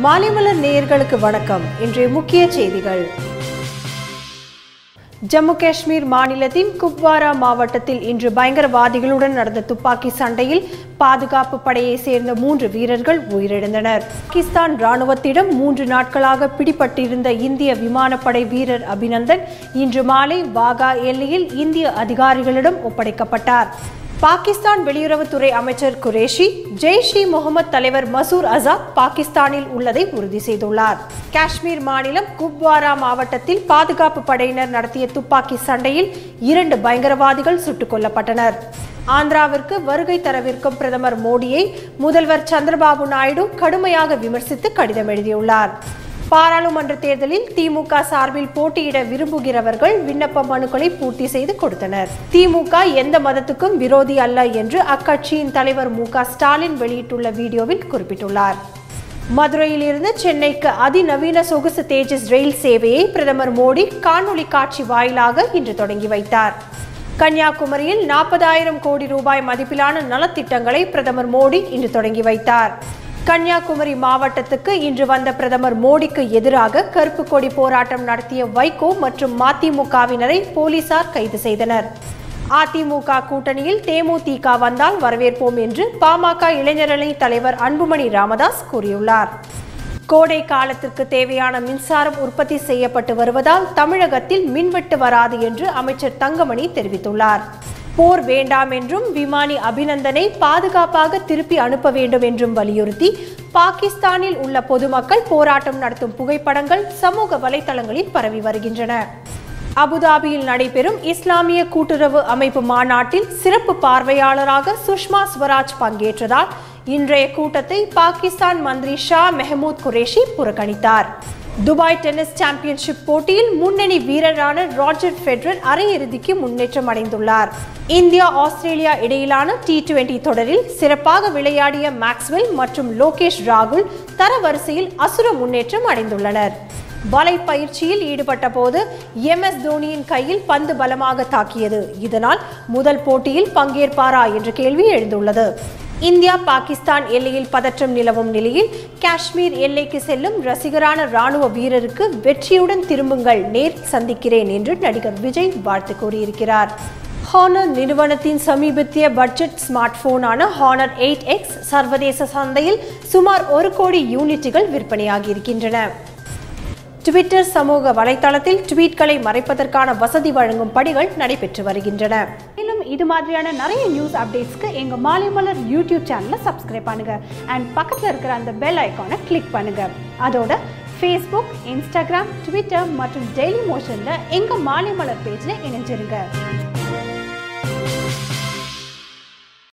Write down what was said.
மாலைமலர் நேயர்களுக்கு வணக்கம். இன்றைய முக்கிய செய்திகள். ஜம்மு காஷ்மீர் மாநிலத்தின் குப்வாரா மாவட்டத்தில் இன்று பயங்கரவாதிகளுடன் நடந்த துப்பாக்கி சண்டையில் பாதுகாப்பு படையை சேர்ந்த 3 வீரர்கள் உயிரிழந்தனர். பாகிஸ்தான் ராணுவத்திடம் 3 நாட்களாக பிடிபட்டிருந்த இந்திய விமானப்படை வீரர் அபிநந்தன் இன்று மாலை வாகா எல்லையில் இந்திய அதிகாரிகளிடம் ஒப்படைக்கப்பட்டார். பாகிஸ்தான் வெளியுறவுத்துறை அமைச்சர் குரேஷி ஜெய்ஷ்-இ-முகமது தலைவர் மசூர் அசாத் பாகிஸ்தானில் உள்ளதை உறுதி செய்துள்ளார். காஷ்மீர் மாநிலம் குப்வாரா மாவட்டத்தில் பாதுகாப்பு படையினர் நடத்திய துப்பாக்கி சண்டையில் 2 பயங்கரவாதிகள் சுட்டுக் கொல்லப்பட்டனர். ஆந்திராவிற்கு வருகை தரவிருக்கும் பிரதமர் மோடியை முதல்வர் சந்திரபாபு நாயுடு கடுமையாக விமர்சித்து கடிதம் எழுதியுள்ளார். பாராளுமன்ற தேர்தலில் திமுக சார்பில் போட்டியிட விரும்புகிறவர்கள் விண்ணப்ப மனுக்களை பூர்த்தி செய்து கொடுத்தனர். திமுக எந்த மதத்துக்கும் விரோதி அல்ல என்று அக்கட்சியின் தலைவர் மு.க. ஸ்டாலின் வெளியிட்டுள்ள வீடியோவில் குறிப்பிட்டுள்ளார். மதுரையில் இருந்து சென்னைக்கு அதிநவீன சொகுசு தேஜஸ் ரயில் சேவையை பிரதமர் மோடி காணொலி காட்சி வாயிலாக இன்று தொடங்கி வைத்தார். கன்னியாகுமரியில் 40,000 கோடி ரூபாய் மதிப்பிலான நலத்திட்டங்களை பிரதமர் மோடி இன்று தொடங்கி வைத்தார். கன்னியாகுமரி மாவட்டத்துக்கு இன்று வந்த பிரதமர் மோடிக்கு எதிராக கருப்பு கொடி போராட்டம் நடத்திய வைகோ மற்றும் மதிமுகவினரை போலீசார் கைது செய்தனர். அதிமுக கூட்டணியில் தேமுதிக வந்தால் வரவேற்போம் என்று பாமக இளைஞரணி தலைவர் அன்புமணி ராமதாஸ் கூறியுள்ளார். கோடை காலத்திற்கு தேவையான மின்சாரம் உற்பத்தி செய்யப்பட்டு வருவதால் தமிழகத்தில் மின்வெட்டு வராது என்று அமைச்சர் தங்கமணி தெரிவித்துள்ளார். போர் வேண்டாம் என்றும் விமானி அபிநந்தனை பாதுகாப்பாக திருப்பி அனுப்ப வேண்டும் என்றும் வலியுறுத்தி பாகிஸ்தானில் உள்ள பொதுமக்கள் போராட்டம் நடத்தும் புகைப்படங்கள் சமூக வலைதளங்களில் பரவி வருகின்றன. அபுதாபியில் நடைபெறும் இஸ்லாமிய கூட்டுறவு அமைப்பு மாநாட்டில் சிறப்பு பார்வையாளராக சுஷ்மா ஸ்வராஜ் பங்கேற்றதால் இன்றைய கூட்டத்தை பாகிஸ்தான் மந்திரி ஷா மெஹமூத் குரேஷி புறக்கணித்தார். துபாய் டென்னிஸ் சாம்பியன்ஷிப் போட்டியில் முன்னணி வீரரான ராஜர் ஃபெடரர் அரையிறுதிக்கு முன்னேற்றம் அடைந்துள்ளார். இந்தியா ஆஸ்திரேலியா இடையிலான T20 தொடரில் சிறப்பாக விளையாடிய மேக்ஸ்வெல் மற்றும் லோகேஷ் ராகுல் தரவரிசையில் அசுர முன்னேற்றம் அடைந்துள்ளனர். வலை பயிற்சியில் ஈடுபட்ட போது MS தோனியின் கையில் பந்து பலமாக தாக்கியது. இதனால் முதல் போட்டியில் பங்கேற்பாரா என்ற கேள்வி எழுந்துள்ளது. இந்தியா பாகிஸ்தான் எல்லையில் பதற்றம் நிலவும் நிலையில் காஷ்மீர் எல்லைக்கு செல்லும் ரசிகரான ராணுவ வீரருக்கு வெற்றியுடன் திரும்புங்கள், நேர் சந்திக்கிறேன் என்று நடிகர் விஜய் வாழ்த்து கூறியிருக்கிறார். ஹானர் நிறுவனத்தின் சமீபத்திய பட்ஜெட் ஸ்மார்ட் போனான ஹானர் 8X சர்வதேச சந்தையில் சுமார் 1 கோடி யூனிட்டுகள் விற்பனையாகி இருக்கின்றன. ட்விட்டர் சமூக வலைதளத்தில் ட்வீட்களை மறைப்பதற்கான வசதி வழங்கும் பணிகள் நடைபெற்று வருகின்றன. மேலும் இது மாதிரியான நிறைய நியூஸ் அப்டேட்ஸ்க்கு எங்க மாலைமலர் யூடியூப் சேனலை சப்ஸ்கிரைப் பண்ணுங்க அண்ட் பக்கத்தில் இருக்கிற அந்த பெல் ஐக்கானை கிளிக் பண்ணுங்க. அதோட ஃபேஸ்புக், இன்ஸ்டாகிராம், ட்விட்டர் மற்றும் டெய்லி மோஷன்ல எங்க மாலைமலர் பேஜ்ல இணைஞ்சிருங்க.